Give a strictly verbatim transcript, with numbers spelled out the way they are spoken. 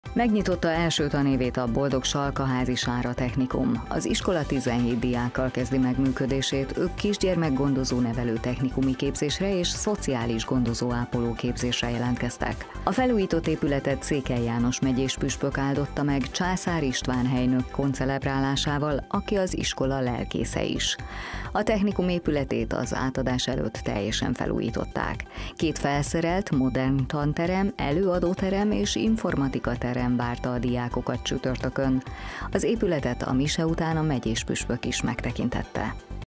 Megnyitotta első tanévét a Boldog Salkaházi Sára Technikum. Az iskola tizenhét diákkal kezdi meg működését, ők kisgyermekgondozó nevelő technikumi képzésre és szociális gondozó ápoló képzésre jelentkeztek. A felújított épületet Székely János megyés püspök áldotta meg Császár István helynök koncelebrálásával, aki az iskola lelkésze is. A technikum épületét az átadás előtt teljesen felújították. Két felszerelt, modern tanterem, előadóterem és informatika terem várta a diákokat csütörtökön. Az épületet a mise után a megyés püspök is megtekintette.